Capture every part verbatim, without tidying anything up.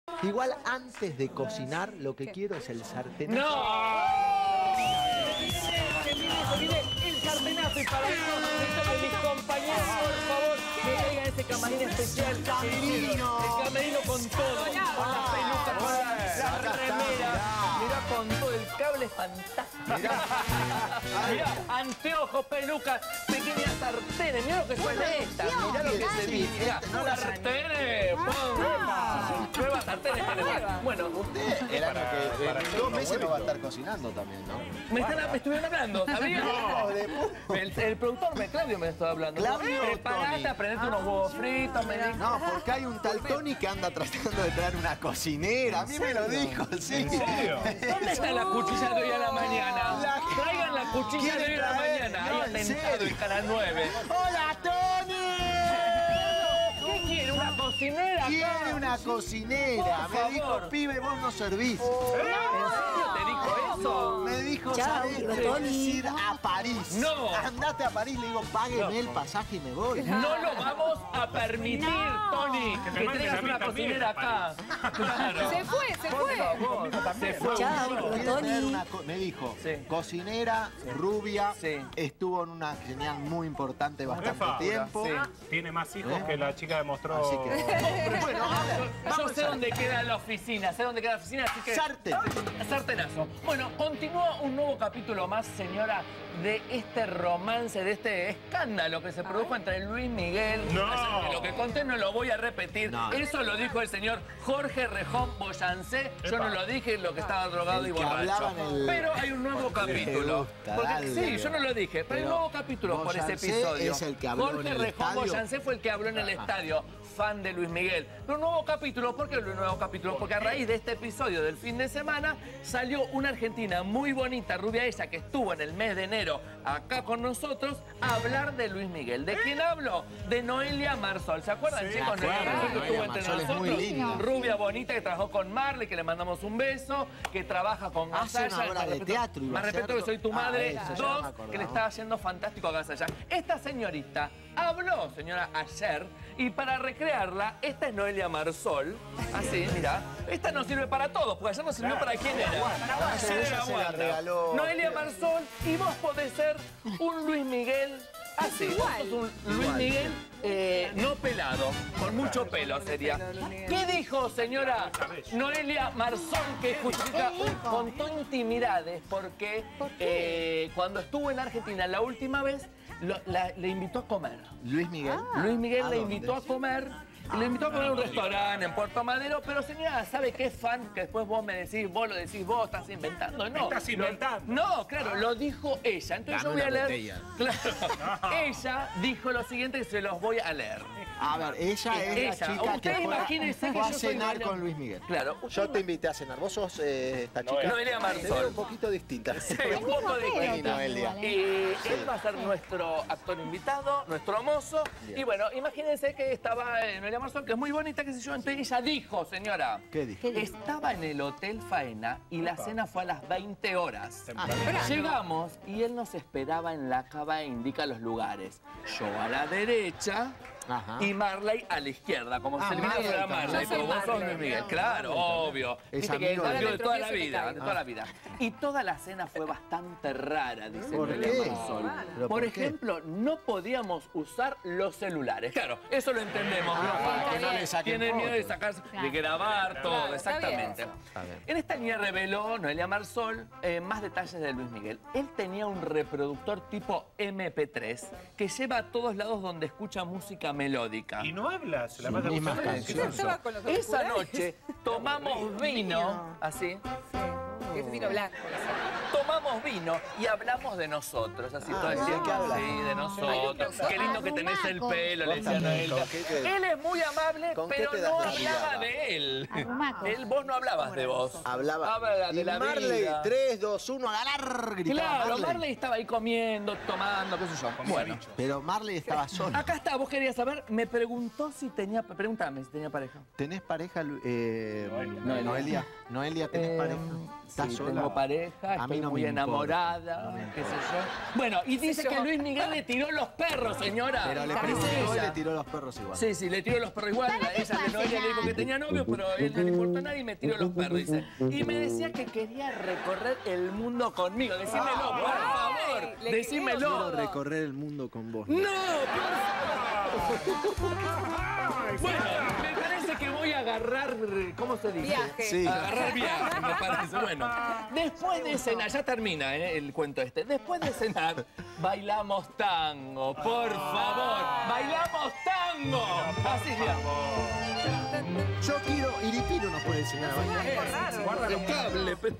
Igual antes de cocinar, lo que quiero es el sartén. ¡No! El sartenazo y para eso necesito que mis compañeros, por favor, me traigan ese camarín especial. El camerino. El camerino con todo. Con las pelucas, con la, la remera. Mirá con todo, el cable es fantástico. Mirá, mirá, anteojos, pelucas, pequeñas sartenes. Mirá lo que son estas. Mirá lo que se dice. Mirá, sartenes. Nuevas sartenes. Bueno, usted el año que en dos meses lo va a estar cocinando también, ¿no? Me, están, me estuvieron hablando, ¿sabías? No, de... el, el productor, me, Claudio, me está hablando. Claudio, preparate, aprendete unos huevos fritos, me dijo. No, porque hay un tal Tony que anda tratando de traer una cocinera. A mí me lo dijo, sí. ¿En serio? ¿Dónde está la cuchilla de hoy a la mañana? La... Traigan la cuchilla de hoy a la mañana. No, Ahí atentado en Canal nueve. ¡Hola, Tony! ¿Qué quiere? ¿Una cocinera? Quiere una cocinera. Por me favor. dijo, pibe, vos no servís. ¿En serio te dijo eso? Me dijo, Chao, ¿sabés? digo, Tenés Tony. que ir a París. No. Andate a París, le digo, págueme No. el pasaje y me voy. No lo vamos a permitir, No. Tony, Que que, te mandes traigas a mí una también, cocinera acá. Claro. Se fue, se Por fue. favor, se fue. Chao, Quiere digo, traer Tony. una co- me dijo, Sí. cocinera, rubia, Sí. estuvo en una señal muy importante bastante Jefa. tiempo. Sí. Tiene más hijos ¿Eh? que la chica demostró. Así que... bueno, a ver, Yo vamos sé a- dónde queda la oficina, sé dónde queda la oficina, así que... Sartén. Sartenazo. Bueno, continúa un nuevo capítulo más, señora, de este romance, de este escándalo que se produjo entre Luis Miguel. No. Así que lo que conté no lo voy a repetir. No. Eso lo dijo el señor Jorge Rejón Boyancé. Yo Epa. no lo dije, lo que estaba drogado El y que borracho. hablaba en el- Pero hay un nuevo capítulo. gusta, Porque- dale. sí, yo no lo dije, pero hay un Pero nuevo capítulo por ese Boyancé episodio. es el que habló Jorge en el Rejón estadio. Boyancé fue el que habló en el estadio, fan de Luis Miguel. Pero un nuevo capítulo, ¿por qué un nuevo capítulo? Porque a raíz de este episodio del fin de semana salió una argentina muy bonita, rubia ella, que estuvo en el mes de enero acá con nosotros a hablar de Luis Miguel. ¿De quién hablo? De Noelia Marsol. ¿Se acuerdan, Sí, chicos? me acuerdo. Noelia Marsol que Noelia estuvo entre Marsol es nosotros. muy linda. Rubia bonita que trabajó con Marley, que le mandamos un beso, que trabaja con Hace Gasalla. una obra Más de respeto- teatro iba Más a hacer. respeto que soy tu Ah, madre. eso, ya Dos, me acordaba. que le está haciendo fantástico a Gasalla. Esta señorita habló, señora, ayer, y para recrearla, esta es Noelia Marsol. Así, mira. Esta no sirve para todos, porque ayer no sirvió para quién era. Wanda. Ayer Ella era se la Wanda. regaló. Noelia Marsol, y vos podés ser un Luis Miguel así. Vos sos un Luis Igual. Miguel eh, no pelado, con mucho pelo sería. ¿Qué dijo, señora Noelia Marsol, que justifica un montón de intimidades? Porque eh, cuando estuvo en Argentina la última vez, lo- la- le invitó a comer. Luis Miguel. Luis Miguel ¿A le dónde? invitó a comer. Y le invitó a comer a un restaurante en Puerto Madero, pero señora, ¿sabe qué es fan? Que después vos me decís, vos lo decís, vos estás inventando. No, Estás Lo- inventando. no, claro, lo dijo ella. Entonces Dame yo voy a una leer. botella. Claro. Ella dijo lo siguiente y se los voy a leer. A ver, ella es Ella. la chica Ustedes que fue, imagínense que fue a yo soy cenar Noelia- con Luis Miguel. Claro. Yo te invité a cenar. Vos sos eh, esta chica. Noelia Marsol. Te veo un poquito distinta. Sí, un poco de Vení, Noelia. Eh, él va a ser nuestro actor invitado, nuestro mozo. Bien. Y bueno, imagínense que estaba en Noelia Marsol, que es muy bonita, qué sé yo. Entonces ella dijo, señora, ¿Qué dijo? estaba en el Hotel Faena y la cena fue a las veinte horas. Temprano. Llegamos y él nos esperaba en la cava e indica los lugares. Yo a la derecha Ajá. y Marley a la izquierda. Como Ah, se le Marley a también. Marley, Yo soy pero vos sos Marley. Luis Miguel. Claro, obvio. Es Viste que es amigo de- amigo de toda la Tropiezo y se vida, cae. de toda la vida. Y toda la cena fue bastante rara, dice ¿Por Noelia qué? Marsol. ¿Pero Por por qué? ejemplo, no podíamos usar los celulares. Claro, eso lo entendemos. Ah, Los para que no famosos le saquen tienen miedo de fotos. sacarse, de Claro. grabar todo, Claro, está exactamente. bien. Está bien. En esta línea reveló Noelia Marsol eh, más detalles de Luis Miguel. Él tenía un reproductor tipo eme pe tres que lleva a todos lados donde escucha música melódica. Y no habla, se la Sus pasa mismas buscando. canciones. Estaba con los Esa auriculares. noche tomamos vino, así, Que es vino blanco. tomamos vino y hablamos de nosotros, así todo el ¿de tiempo. qué hablas? Sí, de nosotros. Qué lindo que tenés el pelo, le decía Noelia. ¿Con qué te- Él es muy amable, ¿Con qué pero te no das la hablaba vida? de él. Arrumacos. Él, vos no hablabas de vos. Hablaba. Habla de y la Marley, vida. tres, dos, uno, a ganar, gritaba Claro, Marley. Marley estaba ahí comiendo, tomando, qué sé yo. Bueno, Pero Marley estaba solo. acá está, vos querías saber, me preguntó si tenía, pregúntame si tenía pareja. ¿Tenés pareja, Lu- eh, Noelia. Noelia? Noelia, ¿tenés Eh, pareja? ¿Estás sí, sola? tengo pareja, estoy mí no muy me importa. enamorada, qué sé yo. Bueno, y dice que Luis Miguel le tiró los perros, señora. Pero le Dice presionó y ella. le tiró los perros igual. Sí, sí, le tiró los perros igual. ¿Para qué Ella fue que no, ella le dijo que tenía novio, pero a él no le importa nada y me tiró los perros, dice. Y me decía que quería recorrer el mundo conmigo. Decímelo, por favor. le Decímelo. Quiero recorrer el mundo con vos. ¡No! Bueno, me parece que voy a agarrar, ¿cómo se dice? Viaje. Sí. Agarrar viaje, me parece. Bueno, después de cenar, ya termina ¿eh? el cuento este. Después de cenar, bailamos tango, por favor. ¡Bailamos tango! Así, mira. Yo quiero, Iripino nos puede enseñar a bailar. Guarda el cable, pero...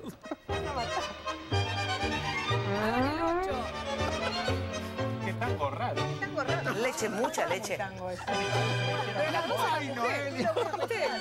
Qué tango raro. Leche, mucha leche. Pero las cosas Ay, de Noelia. mujer.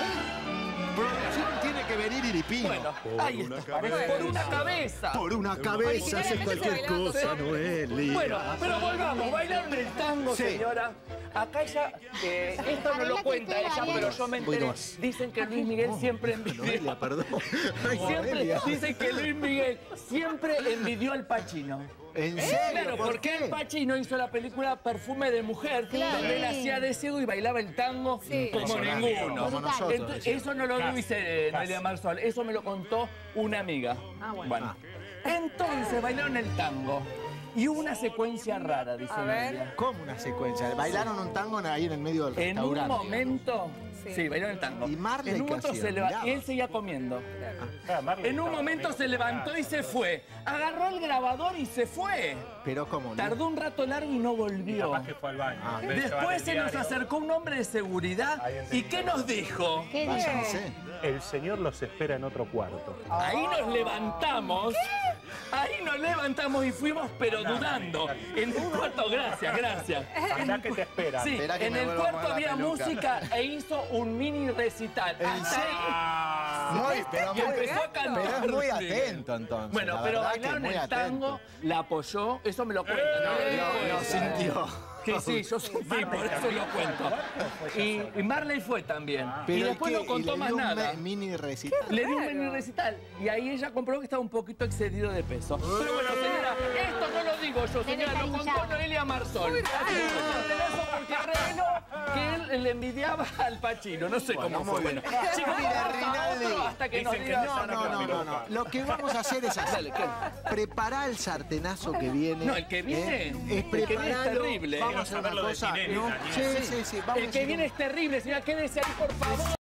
Producción tiene que venir Iripino. Bueno, ahí está. Por una cabeza. Por una cabeza haces Originalmente cualquier se bailaba cosa, con- Noelia. Bueno, pero volvamos, bailaron el tango, Sí. señora. Acá ella, eh, esto no lo cuenta ella, pero yo me enteré. más. Dicen que Luis Miguel siempre Noelia, envidió. perdón. Ay, Siempre, Noelia. dicen que Luis Miguel siempre envidió al Pacino. ¿En serio? Claro, ¿Por porque qué? el Pacino hizo la película Perfume de Mujer, Claro. donde él hacía de ciego y bailaba el tango Sí. como Impresionante, ninguno. como nosotros, Entonces, decíamos. eso no lo Casi, dice casi. Noelia Marsol, eso me lo contó una amiga. Ah, bueno. Entonces bailaron el tango y hubo una secuencia rara, dice A ver. Noelia. ¿Cómo una secuencia? ¿Bailaron un tango ahí en el medio del En un restaurante? momento, Sí. sí, bailaron el tango. ¿Y Marley en un qué momento hacía? se leva- Miraba. y él seguía comiendo. Ah, Marley En un estaba momento conmigo. se levantó y se fue. Agarró el grabador y se fue. Pero ¿cómo no? Tardó un rato largo y no volvió. Capaz que fue al baño. En vez de llevar Después el se nos diario, acercó un hombre de seguridad Ahí y entendí. ¿qué nos dijo? ¿Qué dice? Váyanse. El señor los espera en otro cuarto. Ahí nos levantamos. Ahí nos levantamos y fuimos, pero dudando. En un cuarto, gracias, gracias. Andá que te esperan. Sí, Espera que en me el vuelva a cuarto poner la había peluca. música e hizo un mini recital. ¿En Hasta serio? Ah, Muy, pero Y muy, empezó a cantar. pero es muy Sí. atento entonces. Bueno, la pero verdad que bailaron muy el tango, atento. la apoyó, eso me lo cuenta, ¿no? Lo, Dijo lo eso. sintió. Sí, sí, yo sentí, por eso lo cuento. Y, y Marley fue también. y Pero después ¿y no qué? ¿Y contó le más dio un nada. me- mini recital? Le dio un Claro. mini recital. Y ahí ella comprobó que estaba un poquito excedido de peso. Pero bueno, señora, esto no lo digo yo, señora, lo contó cariñado. Noelia Marsol. Así que un cartelazo porque reveló que él le envidiaba al Pacino. No sé Bueno, cómo muy fue. bien. Bueno, chicos, Mira, vamos a Rinaldi. otro hasta que nos Dicen que diga No, Sara no, no, Camilo. no, no. Lo que vamos a hacer es así. Dale, ¿qué? Prepará el sartenazo que viene. No, el que viene- ¿eh? el Es que viene es prepararlo. terrible. Vamos a hacer Quiero una saber lo de cosa. Tinelli, ¿no? Daniel. Sí, sí, sí. Vamos El a que hacer viene un- es terrible, señora. Quédese ahí, por favor.